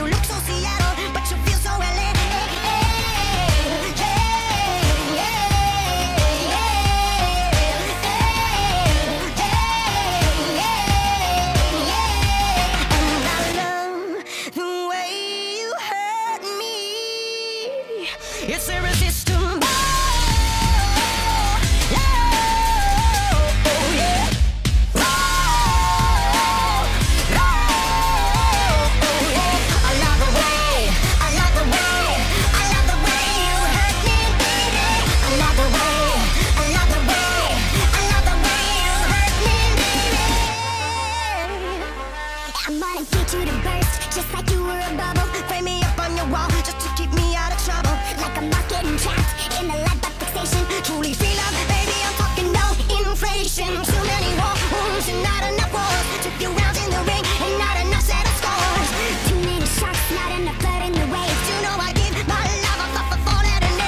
look so Seattle, but you feel so LA. And I love the way you hurt me. It's irresistible. I'm gonna get you to burst, just like you were a bubble. Frame me up on your wall, just to keep me out of trouble. Like I'm not getting trapped in the light of fixation. Truly feel love, baby, I'm talking no inflation. Too many war wounds and not enough wars. Took few rounds in the ring and not enough settled scores. Too many sharks, not enough blood in the waves. You know I give my love a fuck for that and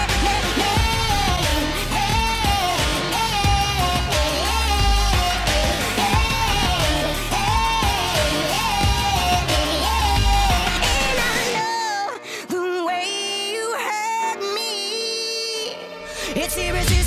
it's irresistible.